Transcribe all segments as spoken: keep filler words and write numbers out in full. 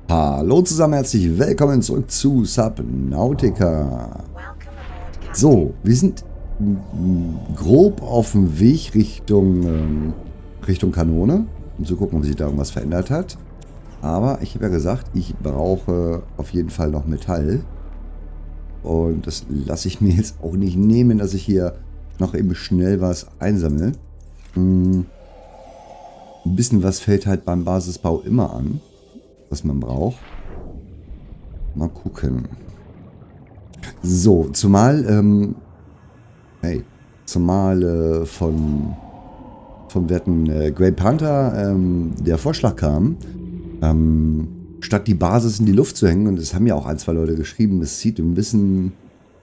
Hallo zusammen, herzlich willkommen zurück zu Subnautica. So, wir sind grob auf dem Weg Richtung, ähm, Richtung Kanone, um zu gucken, ob sich da irgendwas verändert hat. Aber ich habe ja gesagt, ich brauche auf jeden Fall noch Metall. Und das lasse ich mir jetzt auch nicht nehmen, dass ich hier noch eben schnell was einsammle. Hm. Ein bisschen was fällt halt beim Basisbau immer an, was man braucht. Mal gucken. So, zumal, ähm, hey, zumal äh, von, vom werten äh, Grey Panther ähm, der Vorschlag kam, ähm, statt die Basis in die Luft zu hängen, und das haben ja auch ein, zwei Leute geschrieben, das sieht ein bisschen,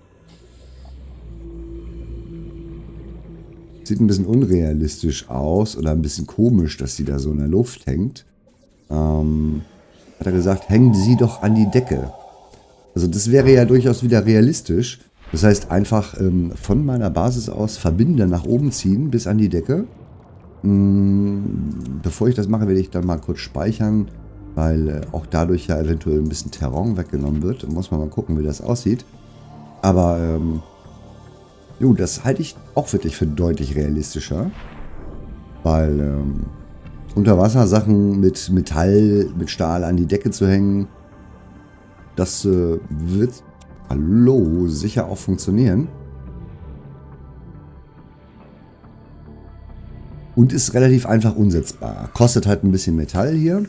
sieht ein bisschen unrealistisch aus oder ein bisschen komisch, dass sie da so in der Luft hängt. Ähm, hat er gesagt, hängen Sie doch an die Decke. Also das wäre ja durchaus wieder realistisch. Das heißt, einfach ähm, von meiner Basis aus verbinden, nach oben ziehen bis an die Decke. Ähm, bevor ich das mache, werde ich dann mal kurz speichern, weil äh, auch dadurch ja eventuell ein bisschen Terrain weggenommen wird. Da muss man mal gucken, wie das aussieht. Aber ähm, jo, das halte ich auch wirklich für deutlich realistischer. Weil ähm, Unterwassersachen mit Metall, mit Stahl an die Decke zu hängen, das äh, wird, hallo, sicher auch funktionieren. Und ist relativ einfach umsetzbar. Kostet halt ein bisschen Metall hier.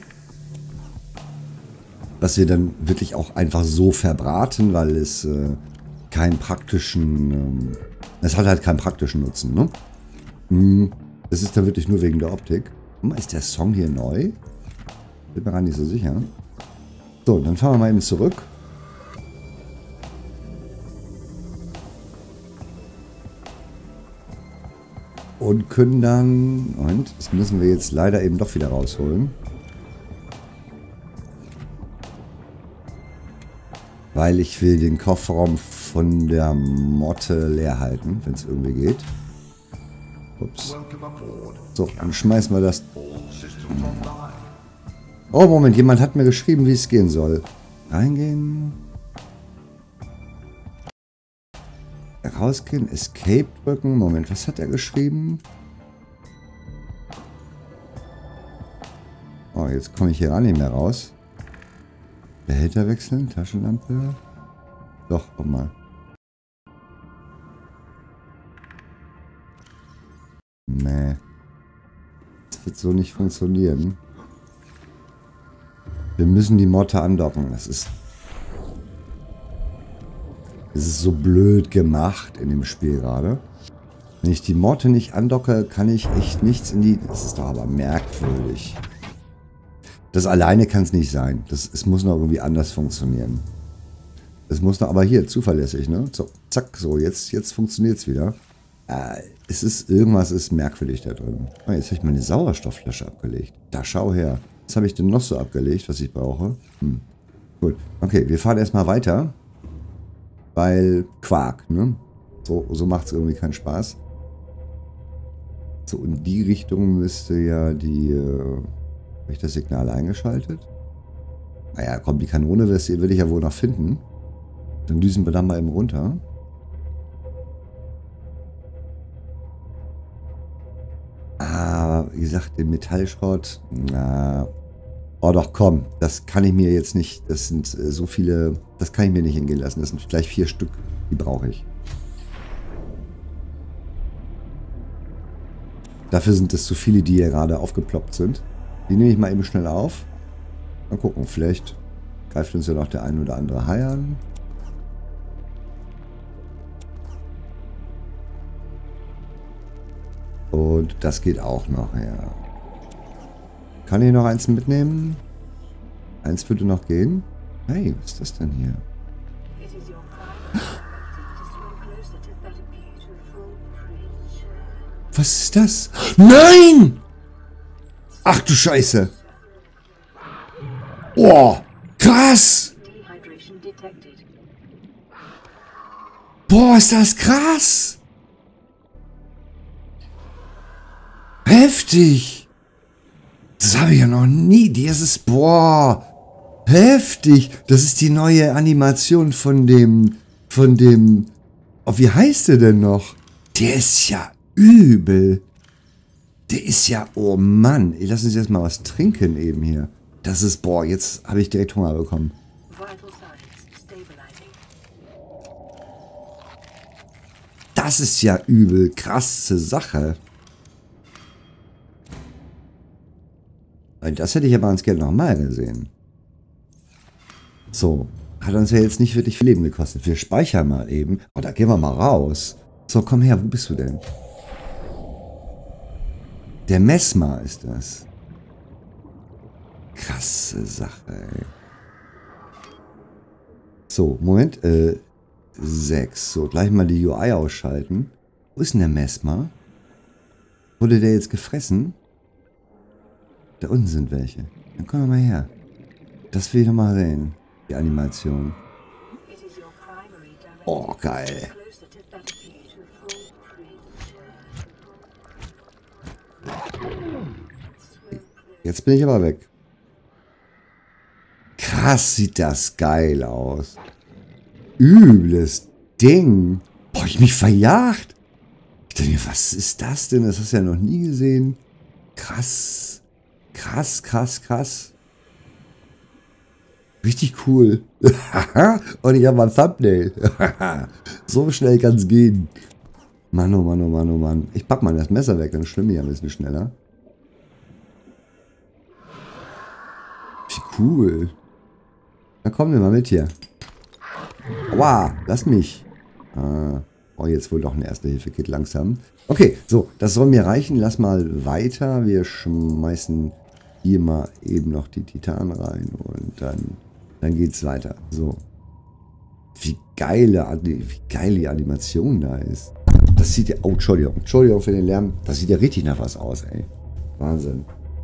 Was wir dann wirklich auch einfach so verbraten, weil es äh, keinen praktischen, ähm, es hat halt keinen praktischen Nutzen, ne? Hm, das ist dann wirklich nur wegen der Optik. Ist der Song hier neu? Bin mir gar nicht so sicher. So, dann fahren wir mal eben zurück. Und können dann... Und das müssen wir jetzt leider eben doch wieder rausholen. Weil ich will den Kofferraum von der Motte leer halten, wenn es irgendwie geht. Ups. So, dann schmeißen wir das... Oh, Moment, jemand hat mir geschrieben, wie es gehen soll. Reingehen. Rausgehen, Escape drücken. Moment, was hat er geschrieben? Oh, jetzt komme ich hier auch nicht mehr raus. Behälter wechseln, Taschenlampe. Doch, guck mal. Nee. Das wird so nicht funktionieren. Wir müssen die Motte andocken. Das ist... Das ist so blöd gemacht in dem Spiel gerade. Wenn ich die Motte nicht andocke, kann ich echt nichts in die... Das ist doch aber merkwürdig. Das alleine kann es nicht sein. Das, es muss noch irgendwie anders funktionieren. Es muss noch... Aber hier, zuverlässig, ne? So, zack, so, jetzt, jetzt funktioniert es wieder. Äh, es ist... Irgendwas ist merkwürdig da drin. Oh, jetzt habe ich meine Sauerstoffflasche abgelegt. Da, schau her. Was habe ich denn noch so abgelegt, was ich brauche? Hm. Gut. Okay, wir fahren erstmal weiter. Weil Quark, ne? So, so macht es irgendwie keinen Spaß. So, in die Richtung müsste ja die... Äh, habe ich das Signal eingeschaltet? Naja, komm, die Kanone will ich ja wohl noch finden. Dann düsen wir da mal eben runter. Aber wie gesagt, den Metallschrott... Na... Oh doch, komm, das kann ich mir jetzt nicht, das sind äh, so viele, das kann ich mir nicht hingehen lassen. Das sind gleich vier Stück, die brauche ich. Dafür sind es zu viele, die hier gerade aufgeploppt sind. Die nehme ich mal eben schnell auf. Mal gucken, vielleicht greift uns ja noch der ein oder andere Hai an. Und das geht auch noch, ja. Kann ich noch eins mitnehmen? Eins würde noch gehen. Hey, was ist das denn hier? Was ist das? Nein! Ach du Scheiße! Oh, krass! Boah, ist das krass! Heftig! Das habe ich ja noch nie. Dieses, boah, Heftig! Das ist die neue Animation von dem, von dem, oh, wie heißt der denn noch? Der ist ja übel. Der ist ja, oh Mann. Ich lasse uns jetzt mal was trinken eben hier. Das ist, boah, jetzt habe ich direkt Hunger bekommen. Das ist ja übel. Krasse Sache. Das hätte ich aber ganz gerne nochmal gesehen. So. Hat uns ja jetzt nicht wirklich viel Leben gekostet. Wir speichern mal eben. Oh, da gehen wir mal raus. So, komm her. Wo bist du denn? Der Messmer ist das. Krasse Sache, ey. So, Moment. Äh, sechs. So, gleich mal die U I ausschalten. Wo ist denn der Messmer? Wurde der jetzt gefressen? Da unten sind welche. Dann komm doch mal her. Das will ich noch mal sehen. Die Animation. Oh, geil. Jetzt bin ich aber weg. Krass, sieht das geil aus. Übles Ding. Boah, ich mich verjagt. Ich dachte mir, was ist das denn? Das hast du ja noch nie gesehen. Krass. Krass, krass, krass. Richtig cool. Und ich habe mal ein Thumbnail. So schnell kann es gehen. Mann, oh Mann, oh Mann, oh Mann. Ich pack mal das Messer weg, dann schwimme ich ein bisschen schneller. Wie cool. Na komm, nimm mal mit hier. Aua, lass mich. Ah, oh, jetzt wohl doch ein Erste-Hilfe-Kit langsam. Okay, so, das soll mir reichen. Lass mal weiter. Wir schmeißen hier mal eben noch die Titan rein und dann, dann geht's weiter. So. Wie geile, wie geile die Animation da ist. Das sieht ja... Oh, Entschuldigung. Entschuldigung für den Lärm. Das sieht ja richtig nach was aus, ey. Wahnsinn.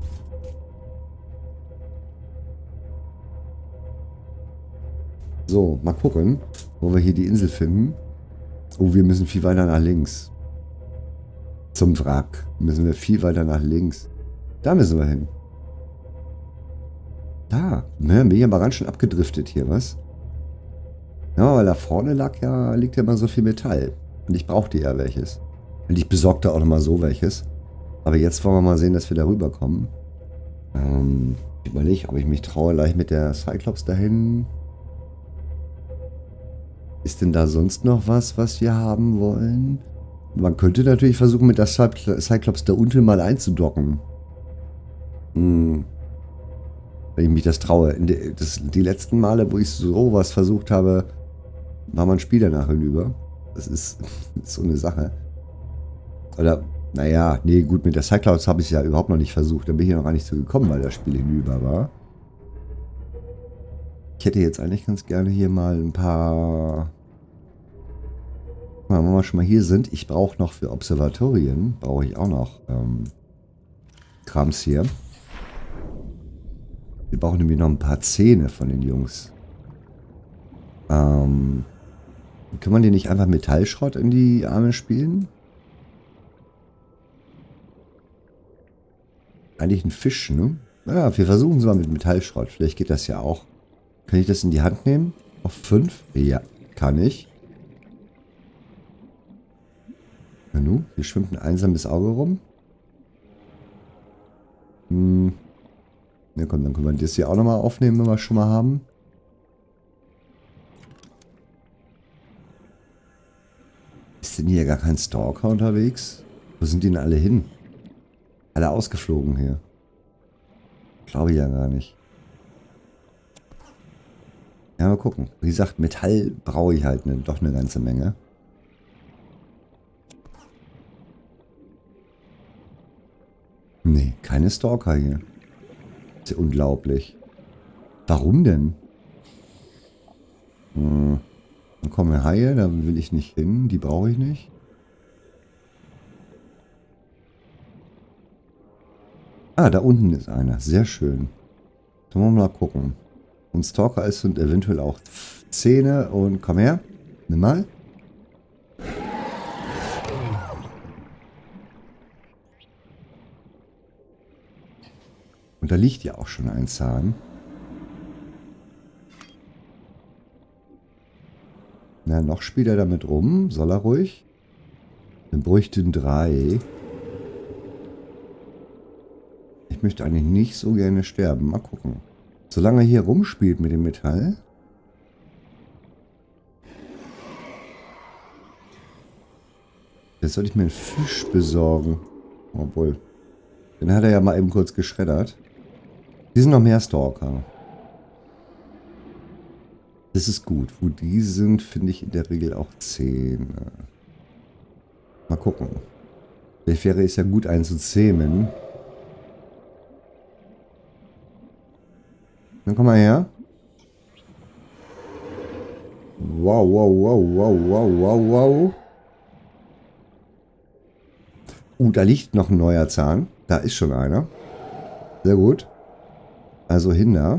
So, mal gucken, wo wir hier die Insel finden. Oh, wir müssen viel weiter nach links. Zum Wrack müssen wir viel weiter nach links. Da müssen wir hin. Da. Ne, bin ich aber ganz schön abgedriftet hier, was? Ja, weil da vorne lag ja, liegt ja immer so viel Metall. Und ich brauchte ja welches. Und ich besorgte auch nochmal so welches. Aber jetzt wollen wir mal sehen, dass wir da rüberkommen. Ähm, ich überlege, ob ich mich traue, gleich mit der Cyclops dahin. Ist denn da sonst noch was, was wir haben wollen? Man könnte natürlich versuchen, mit der Cyclops da unten mal einzudocken. Hm. Wenn ich mich das traue. Das, die letzten Male, wo ich sowas versucht habe, war mein Spiel danach hinüber. Das ist, das ist so eine Sache. Oder, naja, nee, gut, mit der Cyclops habe ich es ja überhaupt noch nicht versucht. Da bin ich ja noch gar nicht so gekommen, weil das Spiel hinüber war. Ich hätte jetzt eigentlich ganz gerne hier mal ein paar... Wenn wir schon mal hier sind, ich brauche noch für Observatorien, brauche ich auch noch ähm, Krams hier. Wir brauchen nämlich noch ein paar Zähne von den Jungs. Ähm, kann man die nicht einfach Metallschrott in die Arme spielen? Eigentlich ein Fisch, ne? Ja, wir versuchen es mal mit Metallschrott. Vielleicht geht das ja auch. Kann ich das in die Hand nehmen? Auf fünf? Ja, kann ich. Na nu, hier schwimmt ein einsames Auge rum. Hm. Na komm, dann können wir das hier auch nochmal aufnehmen, wenn wir es schon mal haben. Ist denn hier gar kein Stalker unterwegs? Wo sind die denn alle hin? Alle ausgeflogen hier. Glaube ich ja gar nicht. Ja, mal gucken. Wie gesagt, Metall brauche ich halt ne, doch eine ganze Menge. Nee, keine Stalker hier. Ist ja unglaublich. Warum denn? Hm. Dann kommen Haie, da will ich nicht hin. Die brauche ich nicht. Ah, da unten ist einer. Sehr schön. Dann wollen wir mal gucken. Und Stalker ist und eventuell auch Zähne. Und komm her. Nimm mal. Und da liegt ja auch schon ein Zahn. Na, noch spielt er damit rum. Soll er ruhig? Dann bräuchten drei. Ich möchte eigentlich nicht so gerne sterben. Mal gucken. Solange er hier rumspielt mit dem Metall. Jetzt sollte ich mir einen Fisch besorgen. Obwohl. Den hat er ja mal eben kurz geschreddert. Hier sind noch mehr Stalker. Das ist gut. Wo die sind, finde ich in der Regel auch zehn. Mal gucken. Vielleicht wäre es ja gut einzuzähmen. Dann komm mal her. Wow, wow, wow, wow, wow, wow, wow. Uh, da liegt noch ein neuer Zahn. Da ist schon einer. Sehr gut. Also hin da.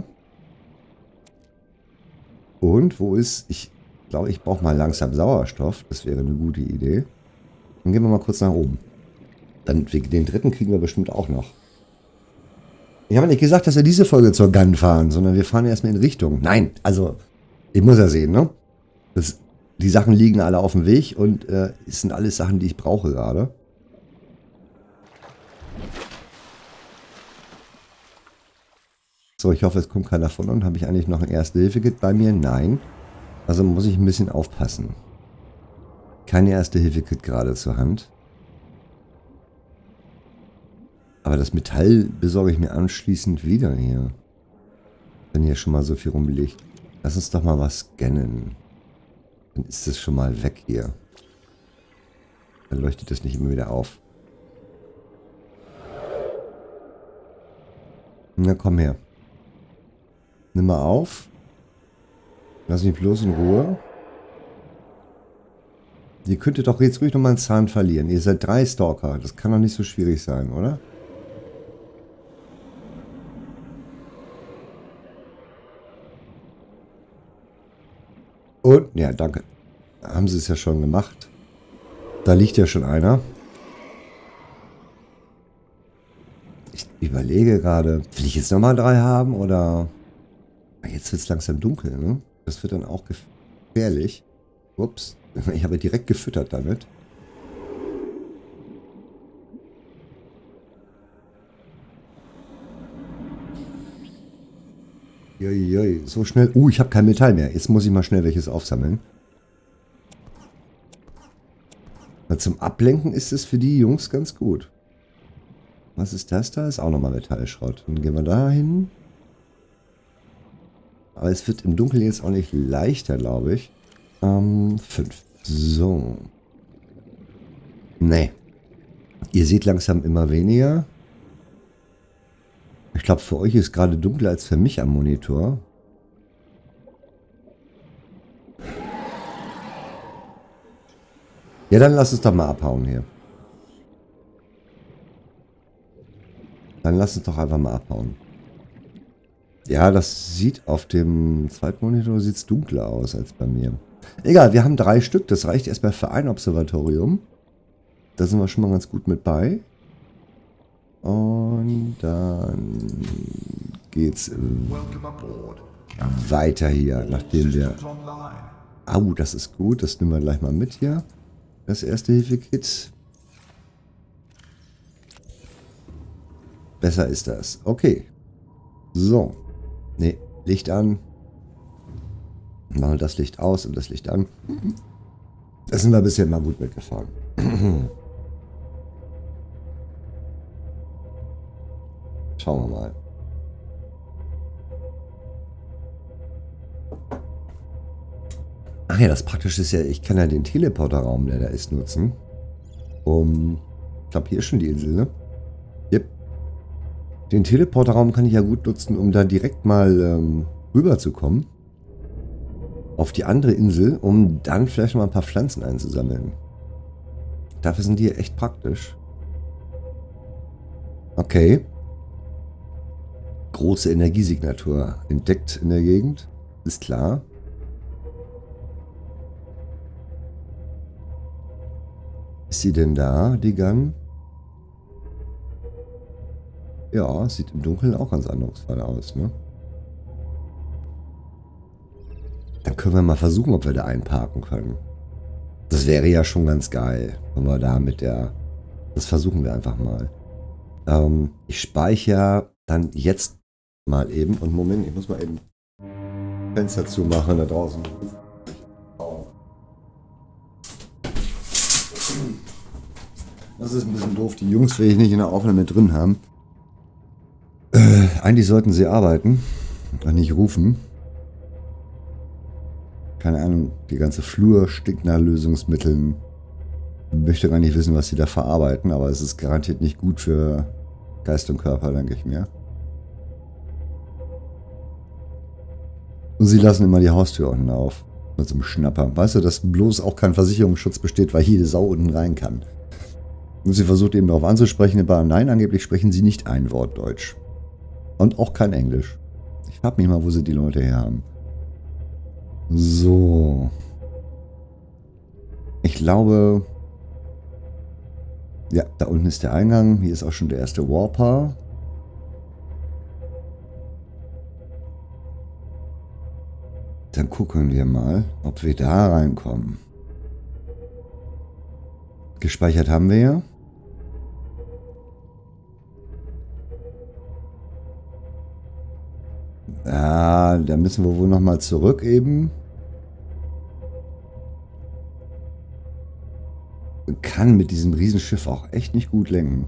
Und wo ist... Ich glaube, ich brauche mal langsam Sauerstoff. Das wäre eine gute Idee. Dann gehen wir mal kurz nach oben. Dann den dritten kriegen wir bestimmt auch noch. Ich habe nicht gesagt, dass wir diese Folge zur Gun fahren, sondern wir fahren erstmal in Richtung. Nein, also, ich muss ja sehen, ne? Das, die Sachen liegen alle auf dem Weg und äh, es sind alles Sachen, die ich brauche gerade. So, ich hoffe, es kommt keiner von uns. Habe ich eigentlich noch ein Erste-Hilfe-Kit bei mir? Nein. Also muss ich ein bisschen aufpassen. Kein Erste-Hilfe-Kit gerade zur Hand. Aber das Metall besorge ich mir anschließend wieder hier. Wenn hier schon mal so viel rumliegt. Lass uns doch mal was scannen. Dann ist das schon mal weg hier. Dann leuchtet das nicht immer wieder auf. Na komm her. Nimm mal auf. Lass mich bloß in Ruhe. Ihr könntet doch jetzt ruhig nochmal einen Zahn verlieren. Ihr seid drei Stalker. Das kann doch nicht so schwierig sein, oder? Und, ja, danke. Haben sie es ja schon gemacht. Da liegt ja schon einer. Ich überlege gerade, will ich jetzt nochmal drei haben oder... Jetzt wird es langsam dunkel, ne? Das wird dann auch gefährlich. Ups, ich habe direkt gefüttert damit. Joi, so schnell. Uh, ich habe kein Metall mehr. Jetzt muss ich mal schnell welches aufsammeln. Weil zum Ablenken ist es für die Jungs ganz gut. Was ist das da? Ist auch nochmal Metallschrott. Dann gehen wir da hin. Aber es wird im Dunkeln jetzt auch nicht leichter, glaube ich. Ähm, fünf. So. Nee. Ihr seht langsam immer weniger. Ich glaube, für euch ist gerade dunkler als für mich am Monitor. Ja, dann lass es doch mal abhauen hier. Dann lass es doch einfach mal abhauen. Ja, das sieht auf dem Zweitmonitor sieht's dunkler aus als bei mir. Egal, wir haben drei Stück. Das reicht erstmal für ein Observatorium. Da sind wir schon mal ganz gut mit bei. Und dann geht's weiter hier, nachdem wir... Au, das ist gut. Das nehmen wir gleich mal mit hier. Das Erste-Hilfe-Kit. Besser ist das. Okay. So. Ne, Licht an. Machen wir das Licht aus und das Licht an. Da sind wir bisher mal gut mitgefahren. Schauen wir mal. Ach ja, das Praktische ist ja, ich kann ja den Teleporterraum, der da ist, nutzen. Um, ich glaube, hier ist schon die Insel, ne? Yep. Den Teleporterraum kann ich ja gut nutzen, um da direkt mal ähm, rüber zu kommen. Auf die andere Insel, um dann vielleicht mal ein paar Pflanzen einzusammeln. Dafür sind die hier echt praktisch. Okay. Große Energiesignatur entdeckt in der Gegend. Ist klar. Ist sie denn da, die Gun? Ja, sieht im Dunkeln auch ganz eindrucksvoll aus, ne? Dann können wir mal versuchen, ob wir da einparken können. Das wäre ja schon ganz geil, wenn wir da mit der... Das versuchen wir einfach mal. Ähm, ich speichere dann jetzt mal eben. Und Moment, ich muss mal eben Fenster zumachen da draußen. Das ist ein bisschen doof. Die Jungs will ich nicht in der Aufnahme mit drin haben. Äh, eigentlich sollten sie arbeiten und nicht rufen. Keine Ahnung, die ganze Flur stinkt nach Lösungsmitteln. Ich möchte gar nicht wissen, was sie da verarbeiten, aber es ist garantiert nicht gut für Geist und Körper, denke ich mir. Und sie lassen immer die Haustür unten auf. Mit so einem Schnapper. Weißt du, dass bloß auch kein Versicherungsschutz besteht, weil jede Sau unten rein kann. Und sie versucht eben darauf anzusprechen, aber nein, angeblich sprechen sie nicht ein Wort Deutsch. Und auch kein Englisch. Ich frage mich mal, wo sie die Leute her haben. So. Ich glaube... Ja, da unten ist der Eingang. Hier ist auch schon der erste Warper. Dann gucken wir mal, ob wir da reinkommen. Gespeichert haben wir ja. Ja, da müssen wir wohl nochmal zurück eben. Kann mit diesem Riesenschiff auch echt nicht gut lenken.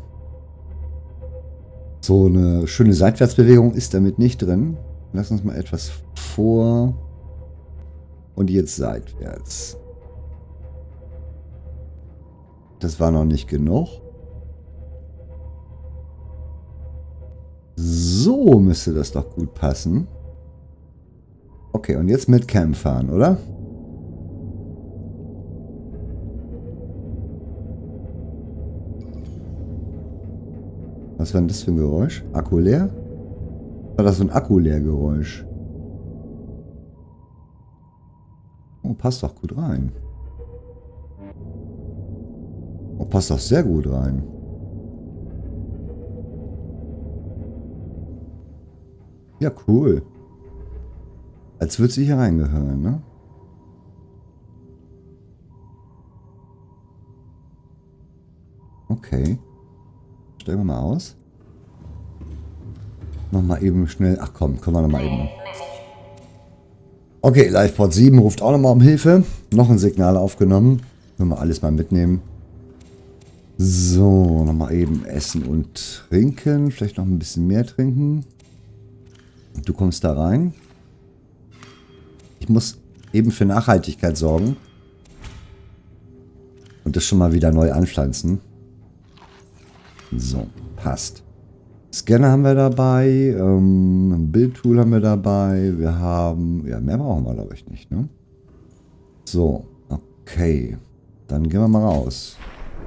So eine schöne Seitwärtsbewegung ist damit nicht drin. Lass uns mal etwas vor und jetzt seitwärts. Das war noch nicht genug. So müsste das doch gut passen. Okay, und jetzt mit Cam fahren, oder? Was war denn das für ein Geräusch? Akku leer? War das so ein Akku-Leer-Geräusch? Oh, passt doch gut rein. Oh, passt doch sehr gut rein. Ja, cool. Als würde sie hier reingehören, ne? Okay. Stellen wir mal aus. Nochmal eben schnell. Ach komm, können wir nochmal eben. Okay, Liveport sieben ruft auch nochmal um Hilfe. Noch ein Signal aufgenommen. Können wir alles mal mitnehmen. So, nochmal eben essen und trinken. Vielleicht noch ein bisschen mehr trinken. Du kommst da rein. Ich muss eben für Nachhaltigkeit sorgen. Und das schon mal wieder neu anpflanzen. So, passt. Scanner haben wir dabei. Ähm, ein Bildtool haben wir dabei. Wir haben... Ja, mehr brauchen wir, glaube ich, nicht, ne? So, okay. Dann gehen wir mal raus.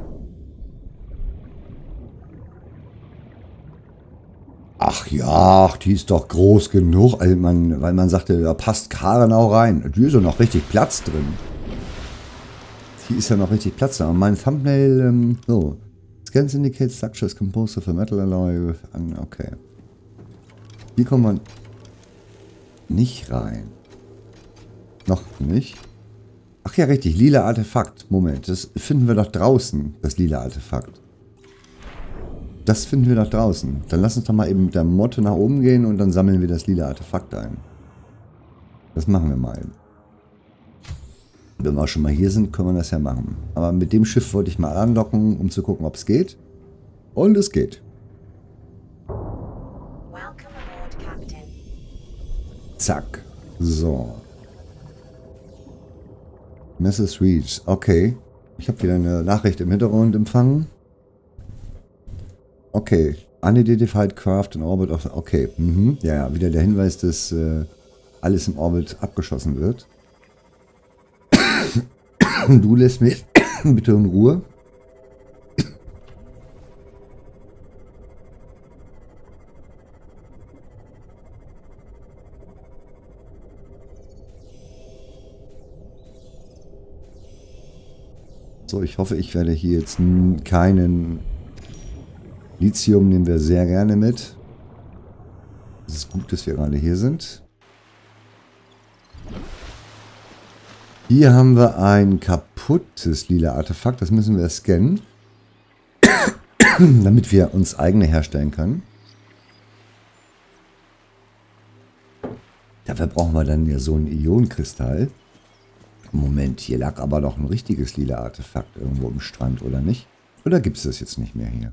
Ach ja, die ist doch groß genug, also man, weil man sagte, da passt Karen auch rein. Die ist ja noch richtig Platz drin. Die ist ja noch richtig Platz drin. Und mein Thumbnail, ähm, so. Scans indicate structures composed of a metal alloy. Okay. Hier kommt man nicht rein. Noch nicht. Ach ja, richtig, lila Artefakt. Moment, das finden wir doch draußen, das lila Artefakt. Das finden wir doch draußen. Dann lass uns doch mal eben mit der Motte nach oben gehen und dann sammeln wir das lila Artefakt ein. Das machen wir mal eben. Wenn wir auch schon mal hier sind, können wir das ja machen. Aber mit dem Schiff wollte ich mal andocken, um zu gucken, ob es geht. Und es geht. Zack. So. Message reached. Okay. Ich habe wieder eine Nachricht im Hintergrund empfangen. Okay. Unidentified craft in orbit of... Okay. Mhm. Ja, ja, wieder der Hinweis, dass äh, alles im Orbit abgeschossen wird. Du lässt mich bitte in Ruhe. So, ich hoffe, ich werde hier jetzt keinen... Lithium nehmen wir sehr gerne mit. Es ist gut, dass wir gerade hier sind. Hier haben wir ein kaputtes lila Artefakt. Das müssen wir scannen. Damit wir uns eigene herstellen können. Dafür brauchen wir dann ja so einen Ionenkristall. Moment, hier lag aber noch ein richtiges lila Artefakt irgendwo im Strand, oder nicht? Oder gibt es das jetzt nicht mehr hier?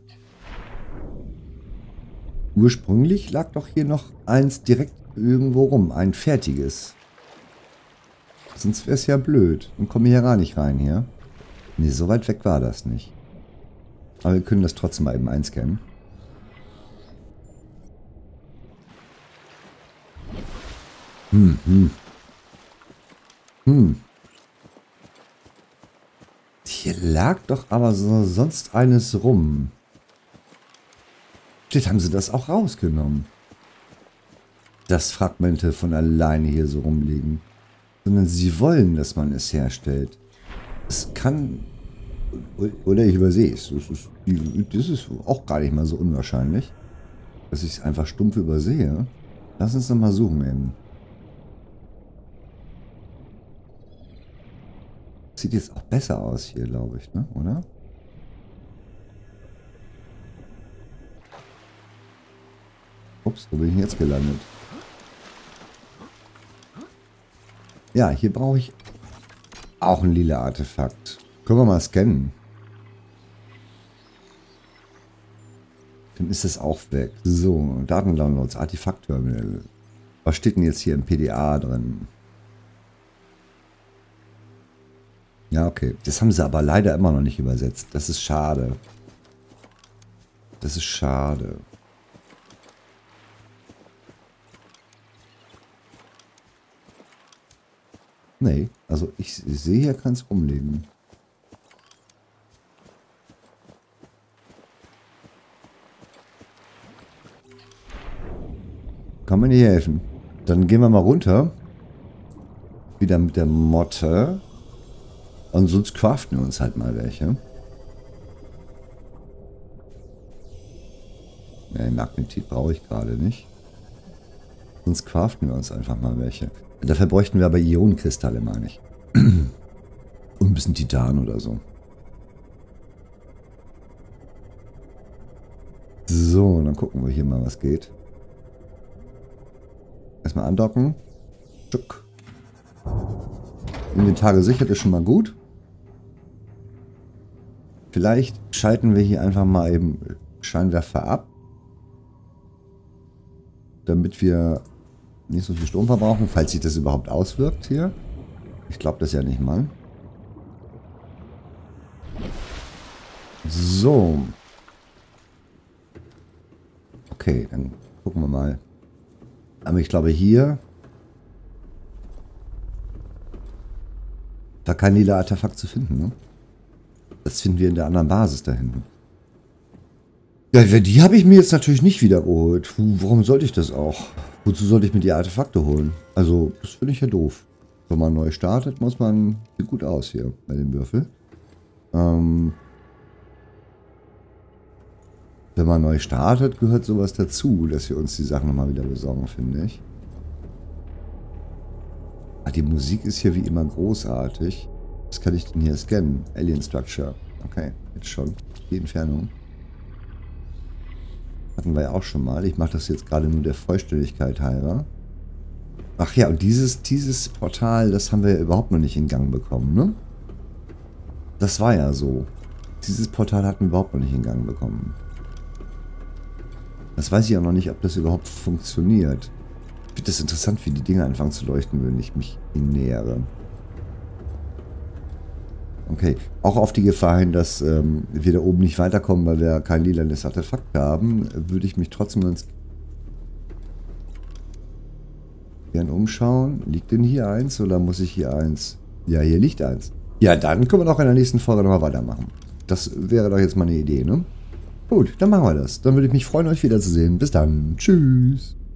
Ursprünglich lag doch hier noch eins direkt irgendwo rum. Ein fertiges. Sonst wäre es ja blöd. Dann komme ich ja gar nicht rein hier. Nee, so weit weg war das nicht. Aber wir können das trotzdem mal eben einscannen. Hm, hm. Hm. Hier lag doch aber so sonst eines rum. Vielleicht haben sie das auch rausgenommen. Dass Fragmente von alleine hier so rumliegen. Sondern sie wollen, dass man es herstellt. Es kann... Oder ich übersehe es. Das ist, das ist auch gar nicht mal so unwahrscheinlich. Dass ich es einfach stumpf übersehe. Lass uns noch mal suchen eben. Sieht jetzt auch besser aus hier, glaube ich, ne? Oder? Ups, wo bin ich jetzt gelandet? Ja, hier brauche ich auch ein lila Artefakt. Können wir mal scannen. Dann ist es auch weg. So, Datendownloads, Artefakt-Terminal. Was steht denn jetzt hier im P D A drin? Ja, okay. Das haben sie aber leider immer noch nicht übersetzt. Das ist schade. Das ist schade. Nee, also ich, ich sehe hier keins rumliegen. Kann man hier helfen? Dann gehen wir mal runter. Wieder mit der Motte. Und sonst craften wir uns halt mal welche. Ne, Magnetit brauche ich gerade nicht. Sonst craften wir uns einfach mal welche. Dafür bräuchten wir aber Ionenkristalle, meine ich. Und ein bisschen Titan oder so. So, dann gucken wir hier mal, was geht. Erstmal andocken. Stück. Inventar gesichert ist schon mal gut. Vielleicht schalten wir hier einfach mal eben Scheinwerfer ab. Damit wir nicht so viel Strom verbrauchen, falls sich das überhaupt auswirkt hier. Ich glaube das ja nicht mal. So. Okay, dann gucken wir mal. Aber ich glaube hier... Da kein lila Artefakt zu finden, ne? Das finden wir in der anderen Basis da hinten. Ja, die habe ich mir jetzt natürlich nicht wiedergeholt. Warum sollte ich das auch? Wozu sollte ich mir die Artefakte holen? Also, das finde ich ja doof. Wenn man neu startet, muss man... Sieht gut aus hier bei dem Würfel. Ähm, wenn man neu startet, gehört sowas dazu, dass wir uns die Sachen nochmal wieder besorgen, finde ich. Ah, die Musik ist hier wie immer großartig. Was kann ich denn hier scannen? Alien Structure. Okay, jetzt schon. Die Entfernung. Hatten wir ja auch schon mal. Ich mache das jetzt gerade nur der Vollständigkeit halber. Ach ja, und dieses, dieses Portal, das haben wir ja überhaupt noch nicht in Gang bekommen, ne? Das war ja so. Dieses Portal hatten wir überhaupt noch nicht in Gang bekommen. Das weiß ich auch noch nicht, ob das überhaupt funktioniert. Ich finde das interessant, wie die Dinge anfangen zu leuchten, wenn ich mich ihnen nähere. Okay, auch auf die Gefahr hin, dass ähm, wir da oben nicht weiterkommen, weil wir kein lilanes Artefakt haben, würde ich mich trotzdem ganz gern umschauen. Liegt denn hier eins oder muss ich hier eins? Ja, hier liegt eins. Ja, dann können wir doch in der nächsten Folge nochmal weitermachen. Das wäre doch jetzt mal eine Idee, ne? Gut, dann machen wir das. Dann würde ich mich freuen, euch wiederzusehen. Bis dann. Tschüss.